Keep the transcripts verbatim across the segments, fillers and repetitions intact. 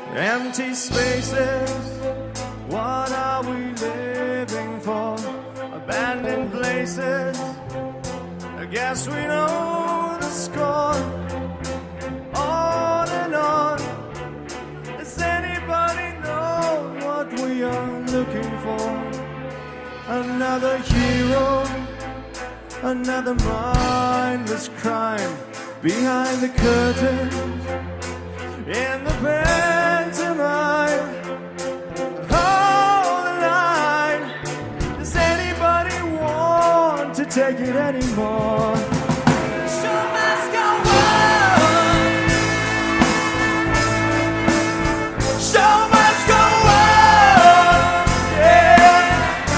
Empty spaces, what are we living for? Abandoned places, I guess we know the score. On and on, does anybody know what we are looking for? Another hero, another mindless crime behind the curtain, in the pantomime. Hold the line. Does anybody want to take it anymore? The show must go on. Show must go on. Yeah.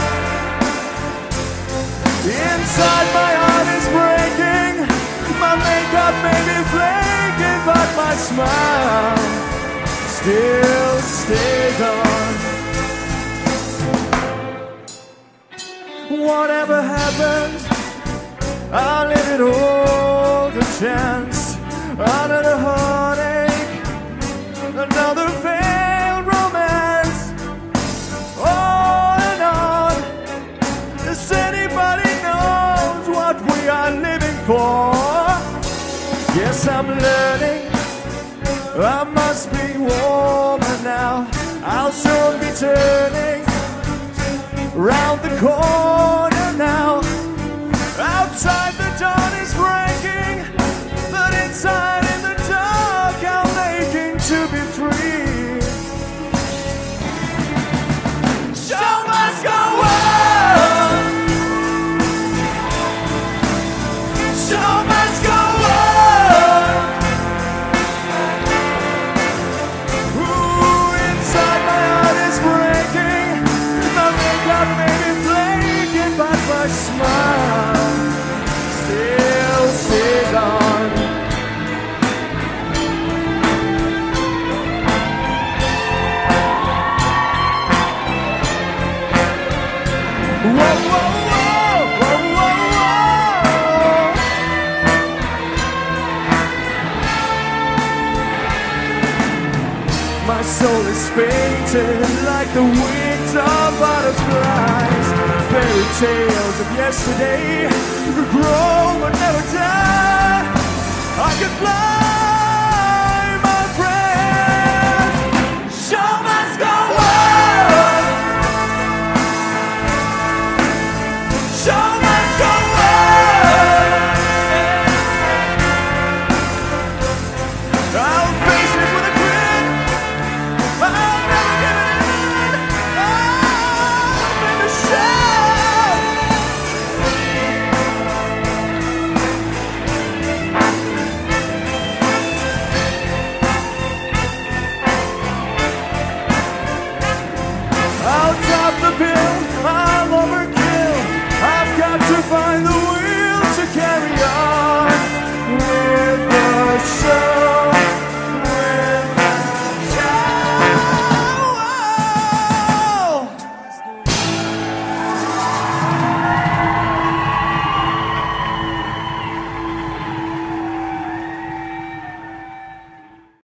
Inside my heart is breaking. My makeup may be flaking, but my smile still stays on. Whatever happens, I'll leave it all to chance. Another heartache, another failed romance. On and on. Does anybody knows what we are living for? Yes, I'm learning. I must be warmer now. I'll soon be turning round the corner now. Outside the dawn is breaking, but inside in the dark I'm aching to be free. Show must go on. Show must go on. Ooh, inside my heart is breaking. My makeup may be flaking, but my smile still stays on. Whoa, whoa, whoa, whoa, whoa, whoa. My soul is painted like the wings of butterflies. Fairy tales of yesterday grow but never die. I could fly